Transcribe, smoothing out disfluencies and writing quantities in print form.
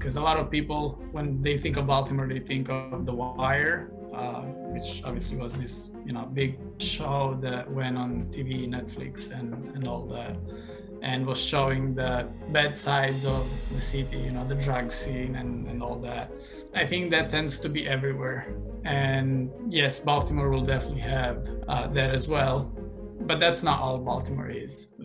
because a lot of people, when they think of Baltimore, they think of The Wire, which obviously was this big show that went on TV, Netflix, and all that, and was showing the bad sides of the city, the drug scene and all that. I think that tends to be everywhere. And yes, Baltimore will definitely have that as well. But that's not all Baltimore is.